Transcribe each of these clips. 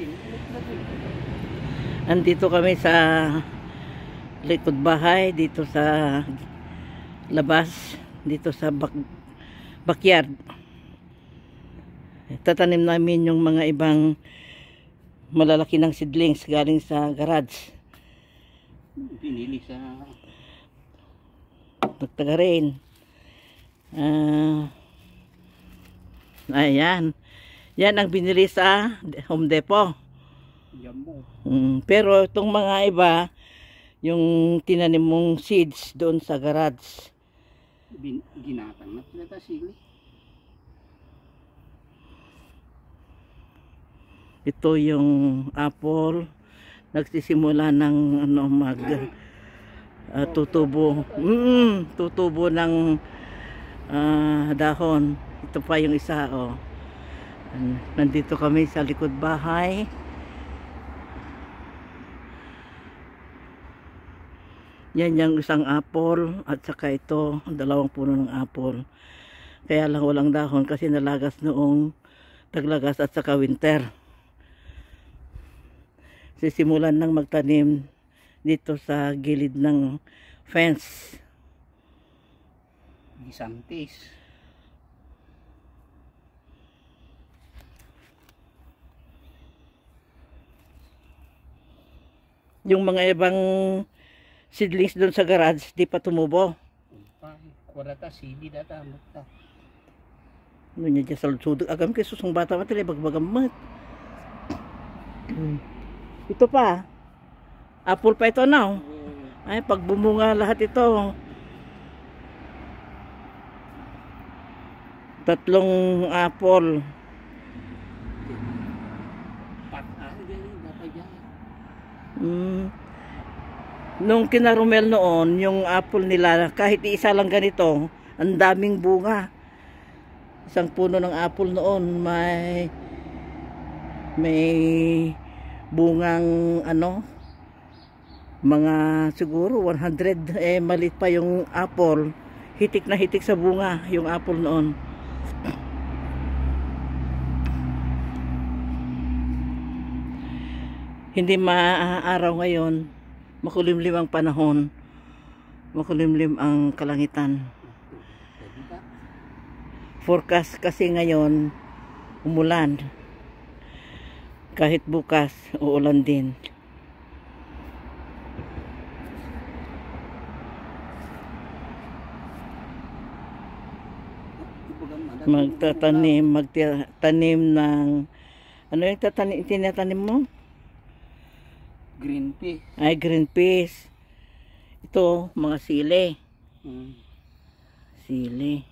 Andito kami sa likod bahay, dito sa labas, dito sa backyard. Tatanim namin yung mga ibang malalaki ng seedlings galing sa garage. Pinili sa Nagtaga rin. Ayan. Yan ang binili sa Home Depot. Jumbo. Pero itong mga iba, yung tinanim mong seeds doon sa garage. Ginatang na pala sili. Ito yung apple. Nagsisimula ng tutubo. Tutubo ng dahon. Ito pa yung isa, oh. Nandito kami sa likod bahay. Yan yung isang apple at saka ito, dalawang puno ng apple. Kaya lang walang dahon kasi nalagas noong taglagas at saka winter. Sisimulan ng magtanim dito sa gilid ng fence. Gisantis. Yung mga ibang seedlings doon sa garage, di pa tumubo. Kurata sili data mutta. Ano niya dyan sa lutsudog. Agam kay susong bata matali, bagbagamat. Ito pa. Apple pa ito now. Ay, pag bumunga lahat ito. 3 apple. Nung kinarumel noon, yung apple nila, kahit isa lang ganito, ang daming bunga. Isang puno ng apple noon, may bungang mga siguro 100, maliit pa yung apple. Hitik na hitik sa bunga yung apple noon. Hindi maaaraw ngayon, makulimlim ang panahon, makulimlim ang kalangitan. Forecast kasi ngayon umulan, kahit bukas uulan din. Magtanim ng ano yung tinatanim mo? Green peas. Ay, green peas. Ito, mga sili. Sili.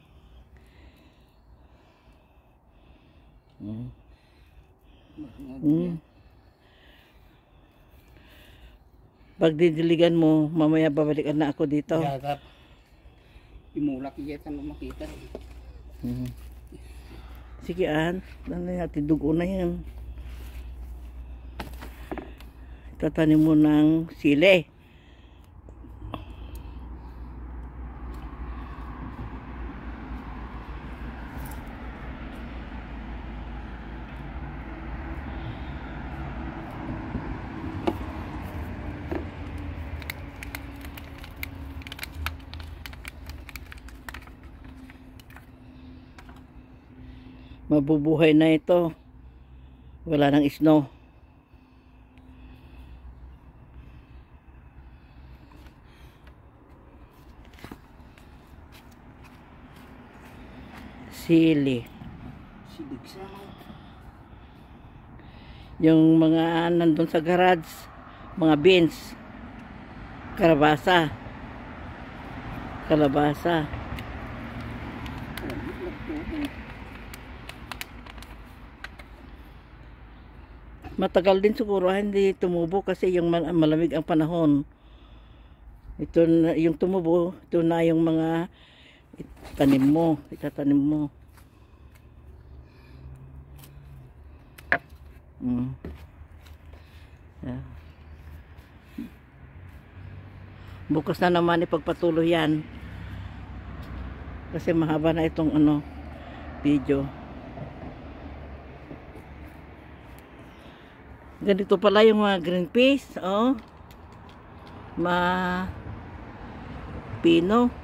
Pag didiligan mo, mamaya babalikan na ako dito. Yagap. Imulak iyat ang makita. Sige, natin dugo na yan. Tatanim mo ng sili. Mabubuhay na ito. Wala nang snow. Sili. Yung mga nandun sa garage, mga beans, kalabasa. Matagal din siguro hindi tumubo kasi yung malamig ang panahon. Ito na, yung tumubo, ito na yung mga itatanim mo. Yeah. Bukas na naman ipagpatuloy yan. Kasi mahaba na itong video. Ganito pala yung mga green peas, oh. Pino.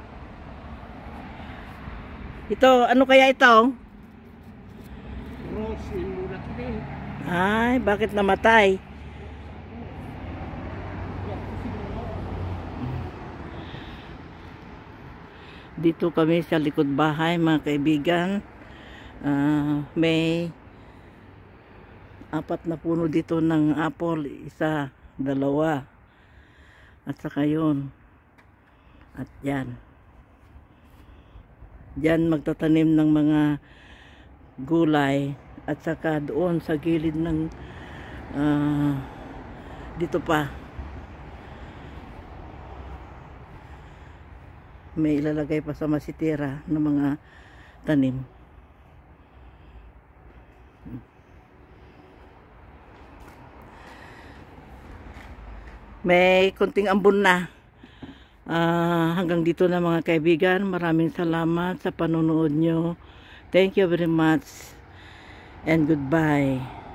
Ito, ano kaya ito? Rose, imulak din. Ay, bakit namatay? Dito kami sa likod bahay, mga kaibigan. May 4 na puno dito ng apple. 1, 2. At saka yun. At yan. Diyan magtatanim ng mga gulay. At saka doon sa gilid ng dito pa. May ilalagay pa sa masitira ng mga tanim. May konting ambon na. Hanggang dito na mga kaibigan. Maraming salamat sa panonood nyo. Thank you very much and goodbye.